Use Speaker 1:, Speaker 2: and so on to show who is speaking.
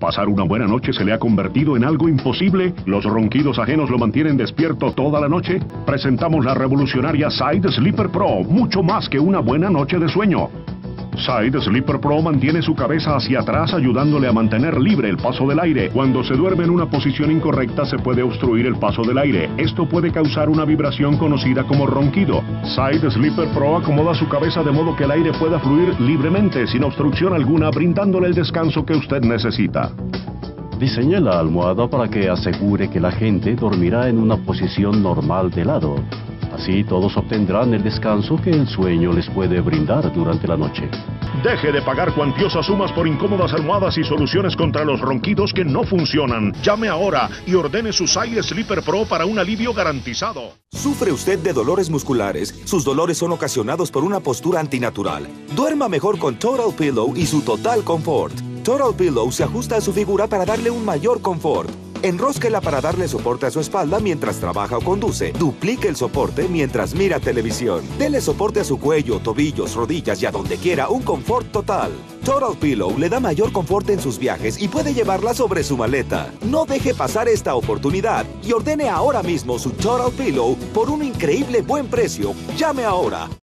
Speaker 1: ¿Pasar una buena noche se le ha convertido en algo imposible? ¿Los ronquidos ajenos lo mantienen despierto toda la noche? Presentamos la revolucionaria Side Sleeper Pro, mucho más que una buena noche de sueño. Side Sleeper Pro mantiene su cabeza hacia atrás ayudándole a mantener libre el paso del aire. Cuando se duerme en una posición incorrecta se puede obstruir el paso del aire. Esto puede causar una vibración conocida como ronquido. Side Sleeper Pro acomoda su cabeza de modo que el aire pueda fluir libremente sin obstrucción alguna, brindándole el descanso que usted necesita.
Speaker 2: Diseñe la almohada para que asegure que la gente dormirá en una posición normal de lado. Así todos obtendrán el descanso que el sueño les puede brindar durante la noche.
Speaker 1: Deje de pagar cuantiosas sumas por incómodas almohadas y soluciones contra los ronquidos que no funcionan. Llame ahora y ordene su Side Sleeper Pro para un alivio garantizado.
Speaker 3: ¿Sufre usted de dolores musculares? Sus dolores son ocasionados por una postura antinatural. Duerma mejor con Total Pillow y su Total Comfort. Total Pillow se ajusta a su figura para darle un mayor confort. Enrósquela para darle soporte a su espalda mientras trabaja o conduce. Duplique el soporte mientras mira televisión. Dele soporte a su cuello, tobillos, rodillas y a donde quiera un confort total. Total Pillow le da mayor confort en sus viajes y puede llevarla sobre su maleta. No deje pasar esta oportunidad y ordene ahora mismo su Total Pillow por un increíble buen precio. Llame ahora.